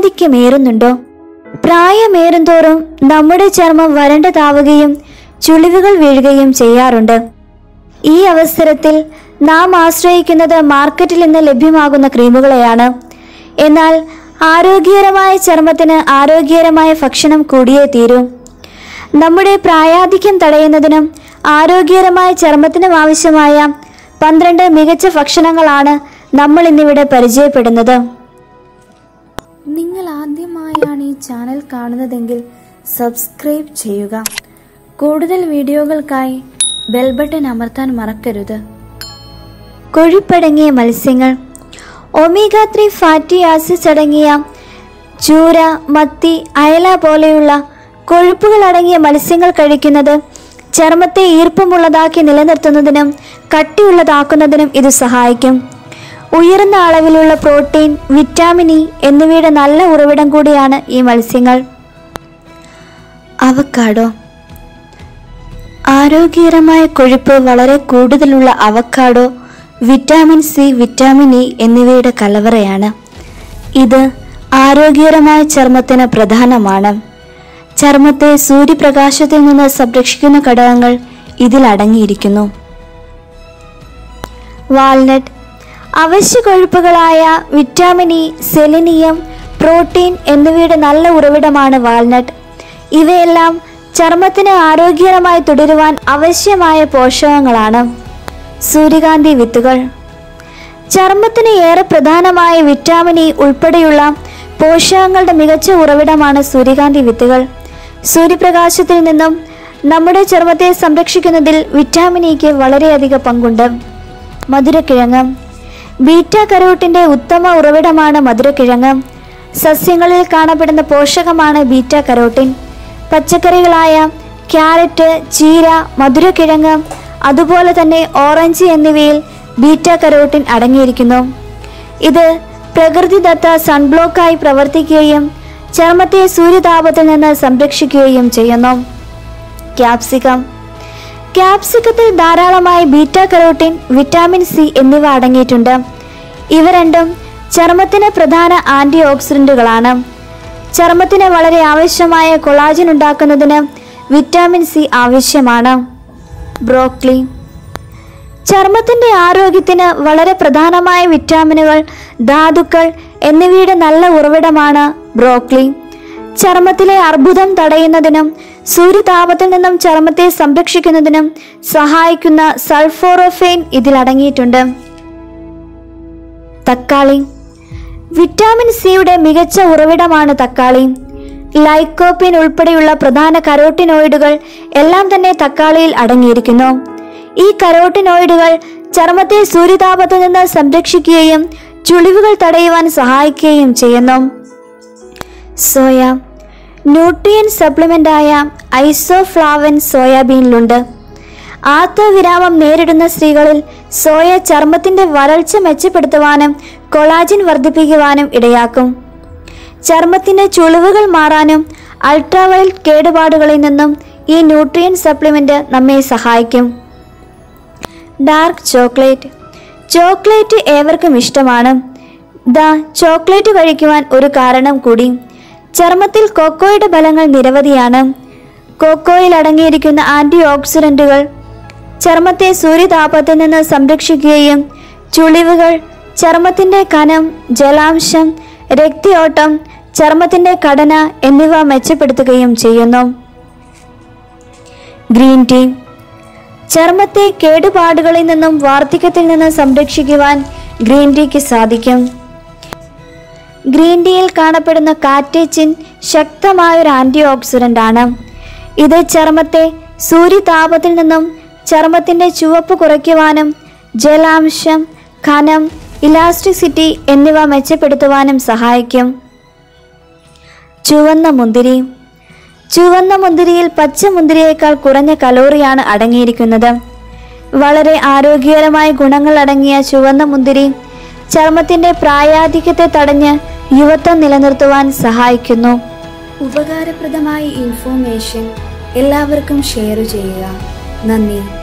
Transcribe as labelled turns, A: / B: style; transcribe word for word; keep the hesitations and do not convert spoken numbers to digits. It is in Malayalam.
A: പ്രായാധിക്യമേറുന്നുണ്ടോ? പ്രായമേറുന്തോറും നമ്മുടെ ചർമ്മം വരണ്ടതാവുകയും ചുളിവുകൾ വീഴുകയും ചെയ്യാറുണ്ട്. ഈ അവസരത്തിൽ നാം ആശ്രയിക്കുന്നത് മാർക്കറ്റിൽ നിന്ന് ലഭ്യമാകുന്ന ക്രീമുകളെയാണ്. എന്നാൽ ആരോഗ്യകരമായ ചർമ്മത്തിന് ആരോഗ്യകരമായ ഭക്ഷണം കൂടിയേ തീരൂ. നമ്മുടെ പ്രായാധിക്യം തടയുന്നതിനും ആരോഗ്യകരമായ ചർമ്മത്തിനും ആവശ്യമായ പന്ത്രണ്ട് മികച്ച ഭക്ഷണങ്ങളാണ് നമ്മൾ ഇന്നിവിടെ പരിചയപ്പെടുന്നത്.
B: നിങ്ങൾ ആദ്യമായാണ് ഈ ചാനൽ കാണുന്നതെങ്കിൽ സബ്സ്ക്രൈബ് ചെയ്യുക. കൂടുതൽ വീഡിയോകൾക്കായി ബെൽ ബട്ടൺ അമർത്താൻ മറക്കരുത്.
A: കൊഴുപ്പടങ്ങിയ മത്സ്യങ്ങൾ. ഒമേഗ ത്രീ ഫാറ്റി ആസിഡ്സ് അടങ്ങിയ ചൂര, മത്തി, അയല പോലെയുള്ള കൊഴുപ്പുകൾ അടങ്ങിയ മത്സ്യങ്ങൾ കഴിക്കുന്നത് ചർമ്മത്തെ ഈർപ്പമുള്ളതാക്കി നിലനിർത്തുന്നതിനും കട്ടിയുള്ളതാക്കുന്നതിനും ഇത് സഹായിക്കും. ഉയർന്ന അളവിലുള്ള പ്രോട്ടീൻ, വിറ്റാമിൻ ഇ എന്നിവയുടെ നല്ല ഉറവിടം കൂടിയാണ് ഈ മത്സ്യങ്ങൾ. അവക്കാഡോ. ആരോഗ്യകരമായ കൊഴുപ്പ് വളരെ കൂടുതലുള്ള avocado vitamin C, vitamin E എന്നിവയുടെ കലവറയാണ്. ഇത് ആരോഗ്യകരമായ ചർമ്മത്തിന് പ്രധാനമാണ്. ചർമ്മത്തെ സൂര്യപ്രകാശത്തിൽ നിന്ന് സംരക്ഷിക്കുന്ന ഘടകങ്ങൾ ഇതിൽ അടങ്ങിയിരിക്കുന്നു. വാൾനട്ട്. അവശ്യ കൊഴുപ്പുകളായ വിറ്റാമിൻ ഇ, സെലിനിയം, പ്രോട്ടീൻ എന്നിവയുടെ നല്ല ഉറവിടമാണ് വാൾനട്ട്. ഇവയെല്ലാം ചർമ്മത്തിന് ആരോഗ്യകരമായി തുടരുവാൻ ആവശ്യമായ പോഷകങ്ങളാണ്. സൂര്യകാന്തി വിത്തുകൾ. ചർമ്മത്തിന് ഏറെ പ്രധാനമായ വിറ്റാമിൻ ഇ ഉൾപ്പെടെയുള്ള പോഷകങ്ങളുടെ മികച്ച ഉറവിടമാണ് സൂര്യകാന്തി വിത്തുകൾ. സൂര്യപ്രകാശത്തിൽ നിന്നും നമ്മുടെ ചർമ്മത്തെ സംരക്ഷിക്കുന്നതിൽ വിറ്റാമിൻ ഇക്ക് വളരെയധികം പങ്കുണ്ട്. മധുരക്കിഴങ്ങ്. ബീറ്റ കരോട്ടിന്റെ ഉത്തമ ഉറവിടമാണ് മധുരക്കിഴങ്ങ്. സസ്യങ്ങളിൽ കാണപ്പെടുന്ന പോഷകമാണ് ബീറ്റ കരോട്ടിൻ. പച്ചക്കറികളായ ക്യാരറ്റ്, ചീര, മധുരക്കിഴങ്ങ്, അതുപോലെ തന്നെ ഓറഞ്ച് എന്നിവയിൽ ബീറ്റ കരോട്ടിൻ അടങ്ങിയിരിക്കുന്നു. ഇത് പ്രകൃതിദത്ത സൺബ്ലോക്കായി പ്രവർത്തിക്കുകയും ചർമ്മത്തെ സൂര്യതാപത്തിൽ നിന്ന് സംരക്ഷിക്കുകയും ചെയ്യുന്നു. ക്യാപ്സിക്കം. ക്യാപ്സിക്കത്തിൽ ധാരാളമായി ബീറ്റ കരോട്ടിൻ, വിറ്റാമിൻ സി എന്നിവ അടങ്ങിയിട്ടുണ്ട്. ഇവ രണ്ടും ചർമ്മത്തിന് പ്രധാന ആന്റി ഓക്സിഡന്റുകളാണ്. ചർമ്മത്തിന് വളരെ ആവശ്യമായ കൊളാജൻ ഉണ്ടാക്കുന്നതിന് വിറ്റാമിൻ സി ആവശ്യമാണ്. ബ്രോക്കലി. ചർമ്മത്തിന്റെ ആരോഗ്യത്തിന് വളരെ പ്രധാനമായ വിറ്റാമിനുകൾ, ധാതുക്കൾ എന്നിവയുടെ നല്ല ഉറവിടമാണ് ബ്രോക്കലി. ചർമ്മത്തിലെ അർബുദം തടയുന്നതിനും സൂര്യതാപത്തിൽ നിന്നും ചർമ്മത്തെ സംരക്ഷിക്കുന്നതിനും സഹായിക്കുന്ന സൾഫോറോഫെയിൻ ഇതിൽ അടങ്ങിയിട്ടുണ്ട്. തക്കാളി. വിറ്റാമിൻ സിയുടെ മികച്ച ഉറവിടമാണ് തക്കാളി. ലൈക്കോപ്പിൻ ഉൾപ്പെടെയുള്ള പ്രധാന കരോട്ടിനോയിഡുകൾ എല്ലാം തന്നെ തക്കാളിയിൽ അടങ്ങിയിരിക്കുന്നു. ഈ കരോട്ടിനോയിഡുകൾ ചർമ്മത്തെ സൂര്യതാപത്തിൽ നിന്ന് സംരക്ഷിക്കുകയും ചുളിവുകൾ തടയുവാൻ സഹായിക്കുകയും ചെയ്യുന്നു. സോയ. ന്യൂട്രിയൻ സപ്ലിമെന്റായ ഐസോഫ്ലാവൻ സോയാബീനിലുണ്ട്. ആർത്തവവിരാമം നേരിടുന്ന സ്ത്രീകളിൽ സോയ ചർമ്മത്തിന്റെ വരൾച്ച മെച്ചപ്പെടുത്തുവാനും കൊളാജിൻ വർദ്ധിപ്പിക്കുവാനും ഇടയാക്കും. ചർമ്മത്തിന്റെ ചുളിവുകൾ മാറാനും അൾട്രാവയലറ്റ് കേടുപാടുകളിൽ നിന്നും ഈ ന്യൂട്രിയൻ സപ്ലിമെന്റ് നമ്മെ സഹായിക്കും. Dark chocolate. ചോക്ലേറ്റ് ഏവർക്കും ഇഷ്ടമാണ്. ദാ ചോക്ലേറ്റ് കഴിക്കുവാൻ ഒരു കാരണം കൂടി. ചർമ്മത്തിൽ കൊക്കോയുടെ ഫലങ്ങൾ നിരവധിയാണ്. കൊക്കോയിൽ അടങ്ങിയിരിക്കുന്ന ആന്റി ഓക്സിഡന്റുകൾ ചർമ്മത്തെ സൂര്യതാപത്തിൽ നിന്ന് സംരക്ഷിക്കുകയും ചുളിവുകൾ, ചർമ്മത്തിന്റെ കനം, ജലാംശം, രക്തയോട്ടം, ചർമ്മത്തിന്റെ ഘടന എന്നിവ മെച്ചപ്പെടുത്തുകയും ചെയ്യുന്നു. Green tea. ചർമ്മത്തെ കേടുപാടുകളിൽ നിന്നും വാർദ്ധക്യത്തിൽ നിന്ന് സംരക്ഷിക്കുവാൻ ഗ്രീൻ ടീക്ക് സാധിക്കും. ഗ്രീൻ ടീയിൽ കാണപ്പെടുന്ന കാറ്റേച്ചിൻ ശക്തമായൊരു ആന്റി ഓക്സിഡന്റ് ആണ്. ഇത് ചർമ്മത്തെ സൂര്യതാപത്തിൽ നിന്നും ചർമ്മത്തിന്റെ ചുവപ്പ് കുറയ്ക്കുവാനും ജലാംശം, ഘനം, ഇലാസ്റ്റിസിറ്റി എന്നിവ മെച്ചപ്പെടുത്തുവാനും സഹായിക്കും. ചുവന്ന മുന്തിരി. ചുവന്ന മുന്തിരിയിൽ പച്ച മുന്തിരിയേക്കാൾ കുറഞ്ഞ കലോറിയാണ് അടങ്ങിയിരിക്കുന്നത്. വളരെ ആരോഗ്യകരമായ ഗുണങ്ങൾ അടങ്ങിയ ചുവന്ന മുന്തിരി ചർമ്മത്തിന്റെ പ്രായാധിക്യത്തെ തടഞ്ഞ് യുവത്വം നിലനിർത്തുവാൻ സഹായിക്കുന്നു. ഉപകാരപ്രദമായ ഇൻഫോർമേഷൻ എല്ലാവർക്കും ഷെയർ ചെയ്യുക. നന്ദി.